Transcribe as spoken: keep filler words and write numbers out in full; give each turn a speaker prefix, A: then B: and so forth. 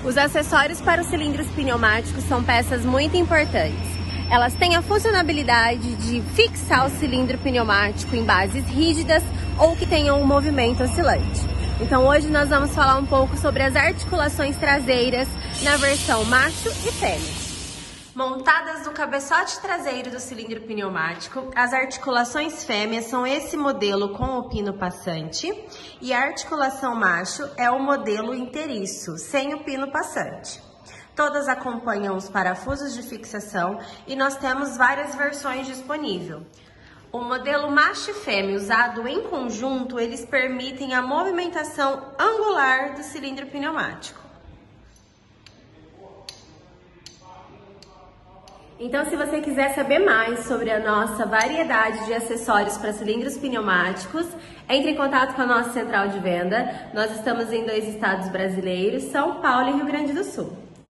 A: Os acessórios para os cilindros pneumáticos são peças muito importantes. Elas têm a funcionalidade de fixar o cilindro pneumático em bases rígidas ou que tenham um movimento oscilante. Então hoje nós vamos falar um pouco sobre as articulações traseiras na versão macho e fêmea. Montadas no cabeçote traseiro do cilindro pneumático, as articulações fêmeas são esse modelo com o pino passante e a articulação macho é o modelo inteiriço, sem o pino passante. Todas acompanham os parafusos de fixação e nós temos várias versões disponíveis. O modelo macho e fêmea usado em conjunto, eles permitem a movimentação angular do cilindro pneumático. Então, se você quiser saber mais sobre a nossa variedade de acessórios para cilindros pneumáticos, entre em contato com a nossa central de venda. Nós estamos em dois estados brasileiros, São Paulo e Rio Grande do Sul.